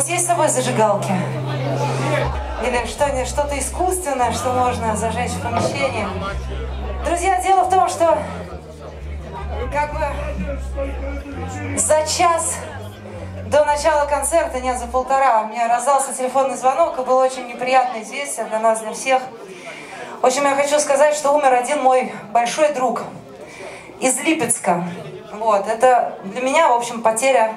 вас есть с собой зажигалки? Или что-то искусственное, что можно зажечь в помещении? Друзья, дело в том, что как бы за час до начала концерта, нет, за полтора, мне раздался телефонный звонок, и было очень неприятное известие для нас, для всех. В общем, я хочу сказать, что умер один мой большой друг из Липецка. Вот, это для меня, в общем, потеря,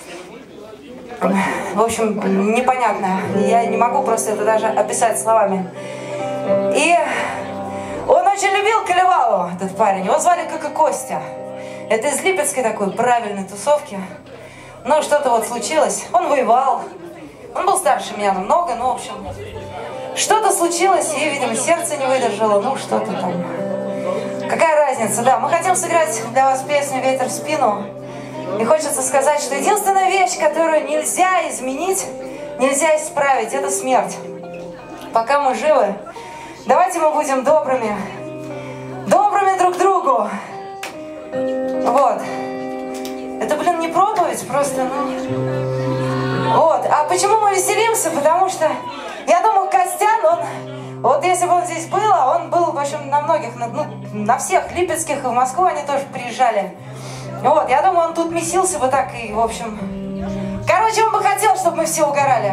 в общем, непонятная. Я не могу просто это даже описать словами. И он очень любил Калевалу, этот парень. Его звали как и Костя. Это из Липецкой такой правильной тусовки. Но что-то вот случилось. Он воевал. Он был старше меня намного, но, в общем, что-то случилось, и, видимо, сердце не выдержало. Ну, что-то там. Какая разница, да. Мы хотим сыграть для вас песню «Ветер в спину». И хочется сказать, что единственная вещь, которую нельзя изменить, нельзя исправить, это смерть. Пока мы живы, давайте мы будем добрыми. Добрыми друг к другу. Вот. Это, блин, не проповедь, просто, ну... Вот. А почему мы веселимся? Потому что, я думаю, Костян, он... Вот если бы он здесь был, а он был, в общем, на многих, ну, на всех липецких, и в Москву они тоже приезжали. Вот, я думаю, он тут месился бы так и, в общем... Короче, он бы хотел, чтобы мы все угорали.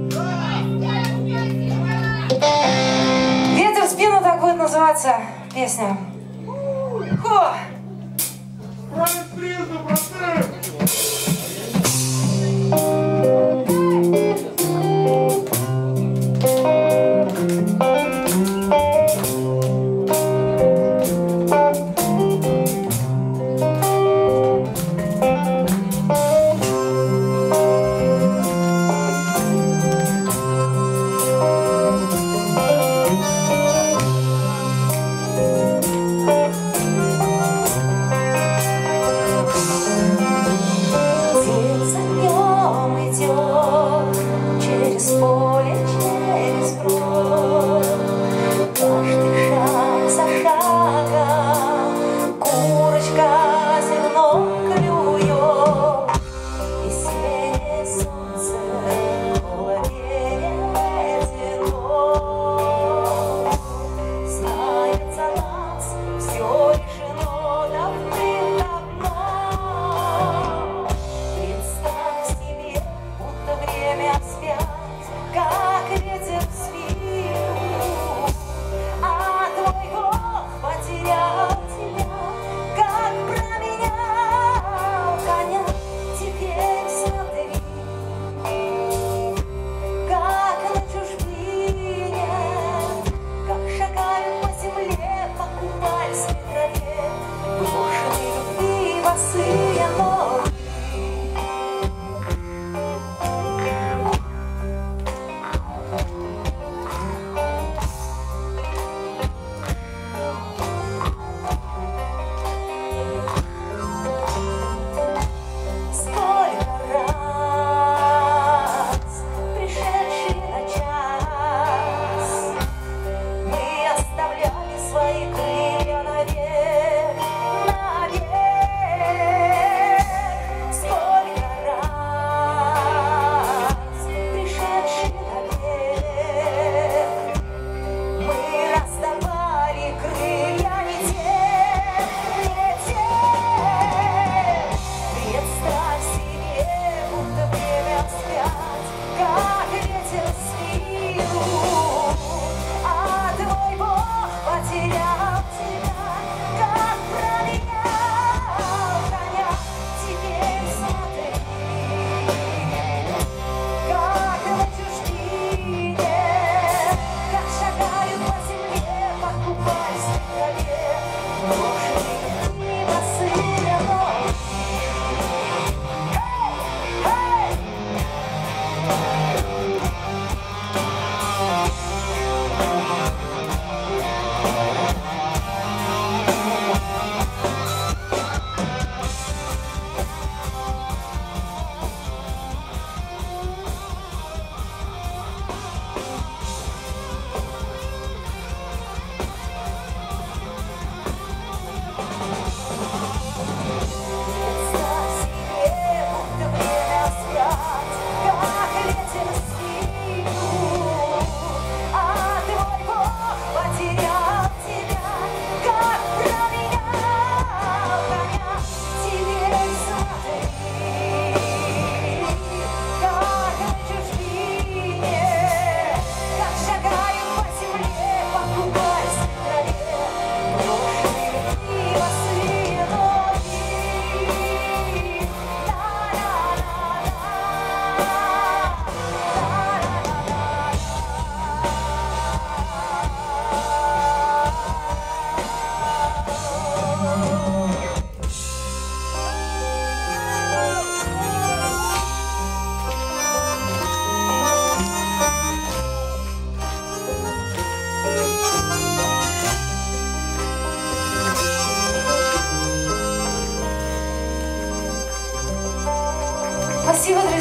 «Ветер в спину» так будет называться песня. Фу.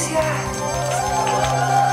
друзья.